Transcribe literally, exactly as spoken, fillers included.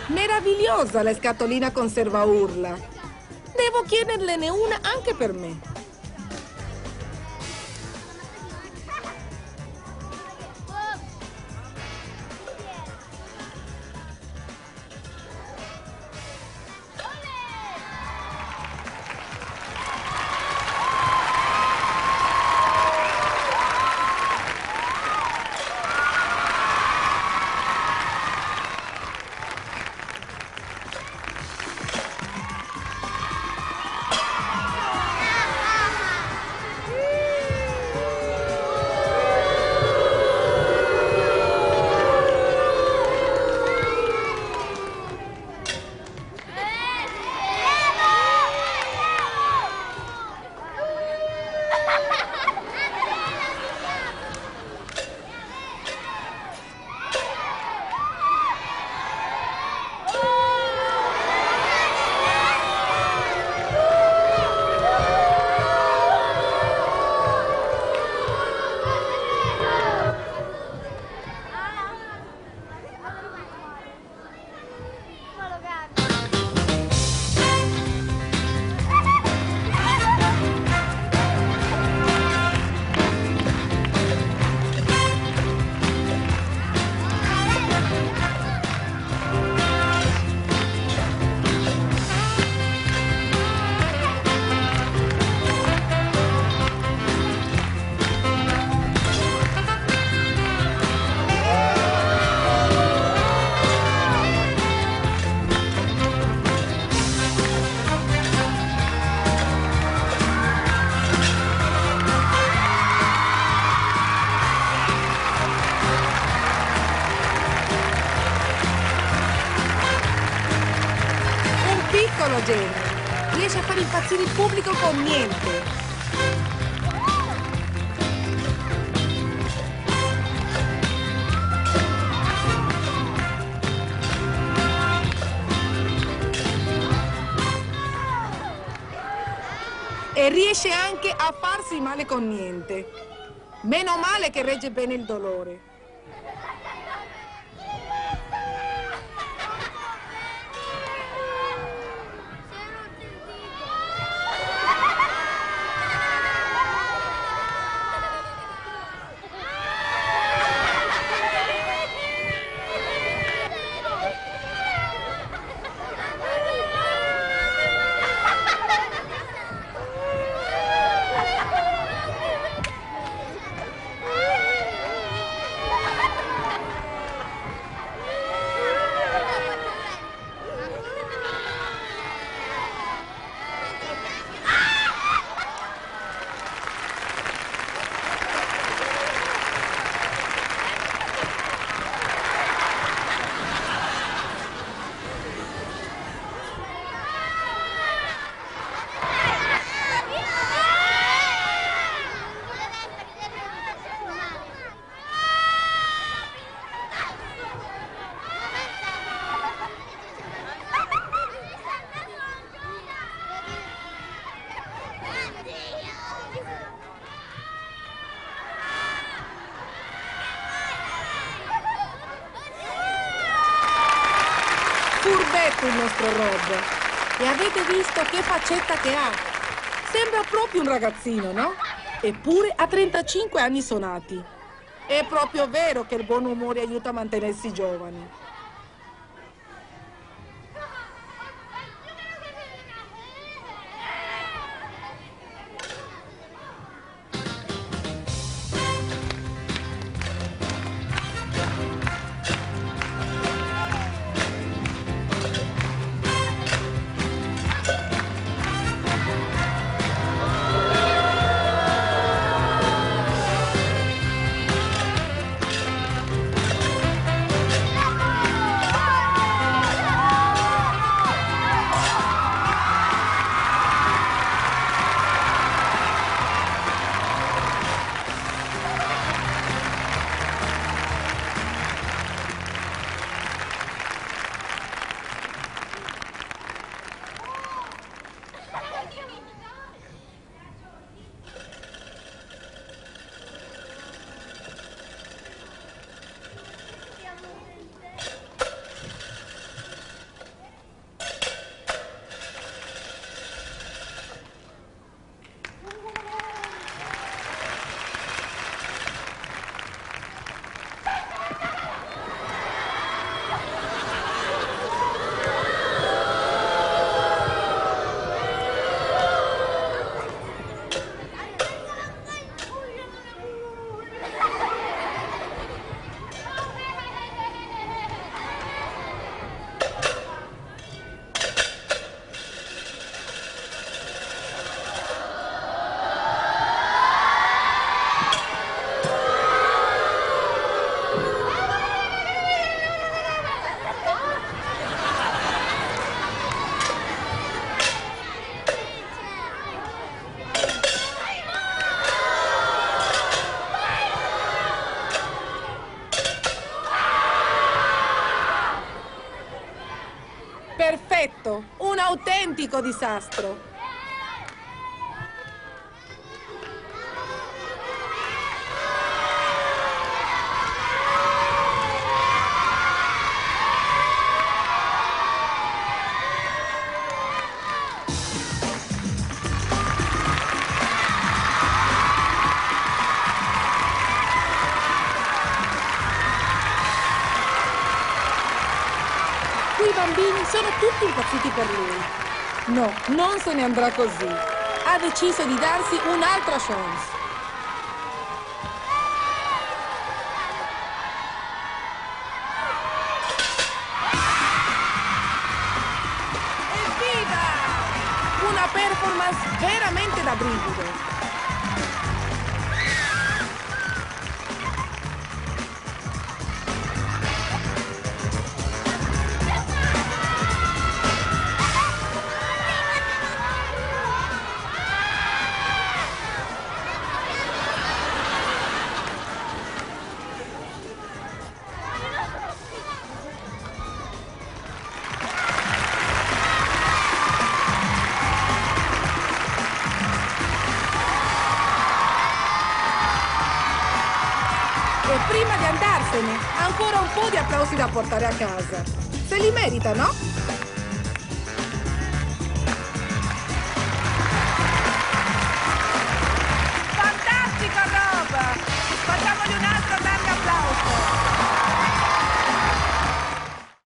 Meravigliosa la scatolina conserva urla. Devo chiedergliene una anche per me. Genio. Riesce a far impazzire il pubblico con niente. E riesce anche a farsi male con niente. Meno male che regge bene il dolore. Furbetto il nostro Rob. E avete visto che faccetta che ha? Sembra proprio un ragazzino, no? Eppure ha trentacinque anni sonati. È proprio vero che il buon umore aiuta a mantenersi giovani. Perfetto, un autentico disastro. I bambini sono tutti impazziti per lui. No, non se ne andrà così. Ha deciso di darsi un'altra chance. Evviva! Una performance veramente da brivido. E prima di andarsene, ancora un po' di applausi da portare a casa. Se li merita, no?